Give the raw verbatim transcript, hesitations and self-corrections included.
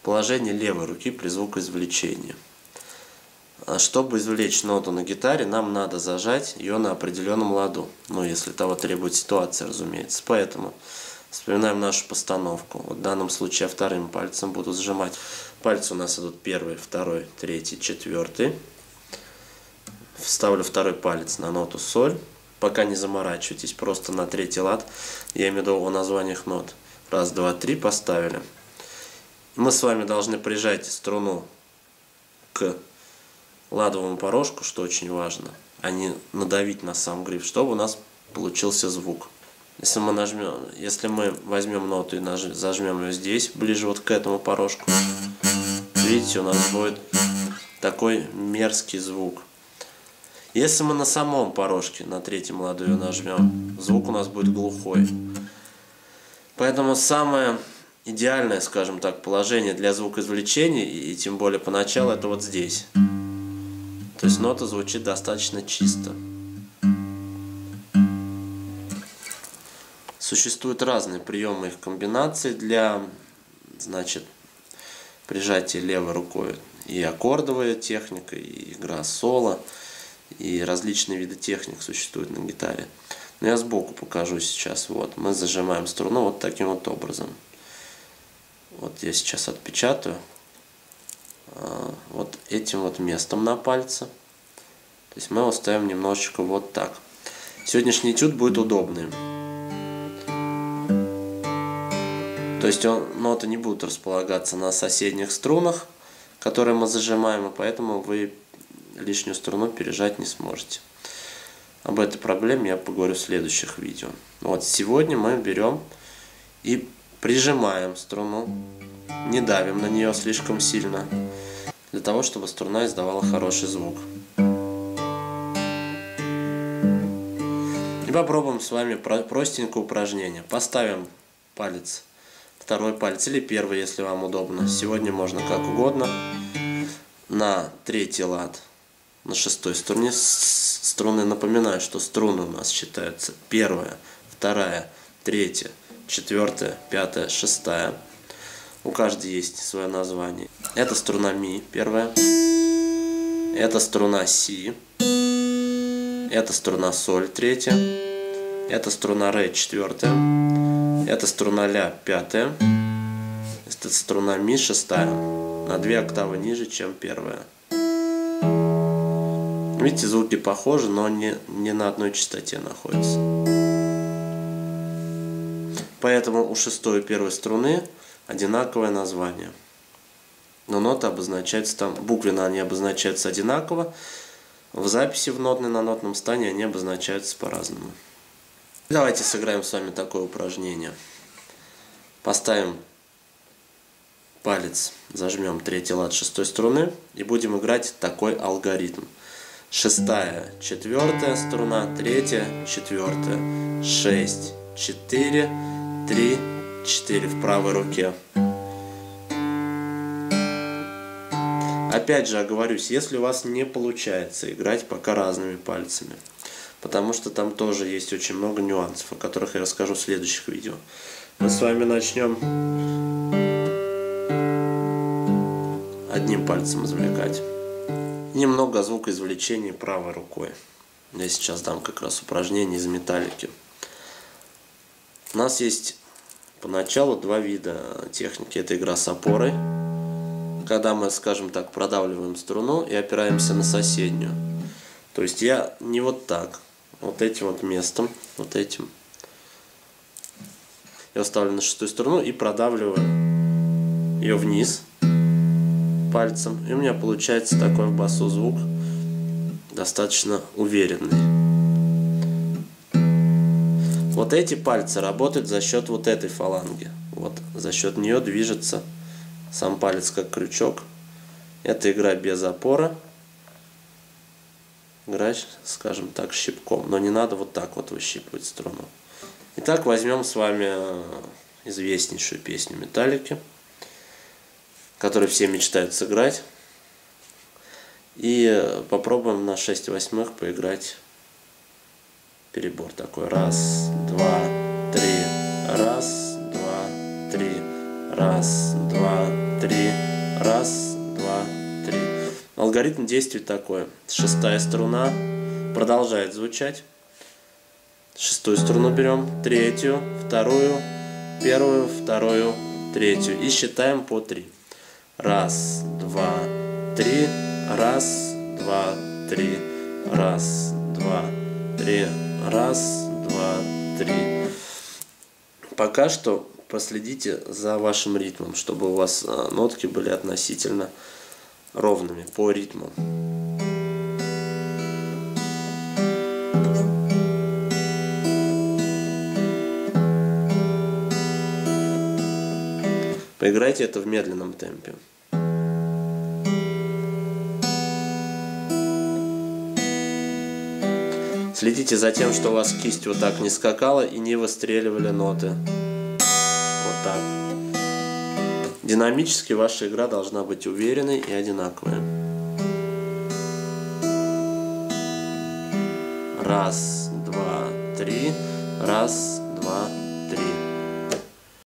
положение левой руки при звукоизвлечении. Чтобы извлечь ноту на гитаре, нам надо зажать ее на определенном ладу. Ну, если того требует ситуация, разумеется. Поэтому вспоминаем нашу постановку. Вот в данном случае я вторым пальцем буду сжимать. Пальцы у нас идут первый, второй, третий, четвертый. Вставлю второй палец на ноту соль. Пока не заморачивайтесь, просто на третий лад. Я имею в виду о названиях нот. Раз, два, три поставили. Мы с вами должны прижать струну к ладовому порожку, что очень важно, а не надавить на сам гриф, чтобы у нас получился звук. Если мы нажмем, если мы возьмем ноту и наж, зажмем ее здесь, ближе вот к этому порожку, видите, у нас будет такой мерзкий звук. Если мы на самом порожке, на третьем ладу ее нажмем, звук у нас будет глухой. Поэтому самое идеальное, скажем так, положение для звукоизвлечения, и тем более поначалу, это вот здесь. То есть нота звучит достаточно чисто. Существуют разные приемы их комбинации для, значит, прижатия левой рукой. И аккордовая техника, и игра соло, и различные виды техник существуют на гитаре. Но я сбоку покажу сейчас. Вот, мы зажимаем струну вот таким вот образом. Вот я сейчас отпечатаю. Вот этим вот местом на пальце. То есть мы его ставим немножечко вот так. Сегодняшний этюд будет удобный. То есть он, ноты не будут располагаться на соседних струнах, которые мы зажимаем, и поэтому вы лишнюю струну пережать не сможете. Об этой проблеме я поговорю в следующих видео. Вот сегодня мы берем и прижимаем струну, не давим на нее слишком сильно, для того, чтобы струна издавала хороший звук. И попробуем с вами простенькое упражнение. Поставим палец, второй палец или первый, если вам удобно. Сегодня можно как угодно. На третий лад, на шестой струне струны. Напоминаю, что струны у нас считаются первая, вторая, третья, четвертая, пятая, шестая. У каждой есть свое название. Это струна ми, первая. Это струна си. Это струна соль, третья. Это струна ре, четвертая. Это струна ля, пятая. Это струна ми, шестая. На две октавы ниже, чем первая. Видите, звуки похожи, но не, не на одной частоте находятся. Поэтому у шестой и первой струны одинаковое название. Но ноты обозначаются там, буквенно они обозначаются одинаково. В записи в нотной на нотном стане они обозначаются по-разному. Давайте сыграем с вами такое упражнение. Поставим палец, зажмем третий лад шестой струны и будем играть такой алгоритм. Шестая, четвертая струна, третья, четвертая, шесть, четыре, три, четыре в правой руке. Опять же оговорюсь, если у вас не получается играть пока разными пальцами, потому что там тоже есть очень много нюансов, о которых я расскажу в следующих видео. Мы с вами начнем одним пальцем извлекать. Немного звукоизвлечения правой рукой. Я сейчас дам как раз упражнение из металлики. У нас есть поначалу два вида техники. Это игра с опорой, когда мы, скажем так, продавливаем струну и опираемся на соседнюю. То есть я не вот так, вот этим вот местом, вот этим. Я ставлю на шестую струну и продавливаю ее вниз пальцем. И у меня получается такой в басу звук достаточно уверенный. Вот эти пальцы работают за счет вот этой фаланги. Вот за счет нее движется сам палец как крючок. Это игра без опоры. Играть, скажем так, щипком. Но не надо вот так вот выщипывать струну. Итак, возьмем с вами известнейшую песню Металлики, которую все мечтают сыграть. И попробуем на шесть восьмых поиграть перебор такой. Раз, два, три. Раз, два, три. Раз, два, три. Раз, два, три. Алгоритм действий такой. Шестая струна продолжает звучать. Шестую струну берем, третью, вторую, первую, вторую, третью. И считаем по три. Раз, два, три. Раз, два, три. Раз, два, три. Раз, два, три. Пока что последите за вашим ритмом, чтобы у вас нотки были относительно ровными по ритму. Поиграйте это в медленном темпе. Следите за тем, что у вас кисть вот так не скакала и не выстреливали ноты. Вот так. Динамически ваша игра должна быть уверенной и одинаковой. Раз, два, три. Раз,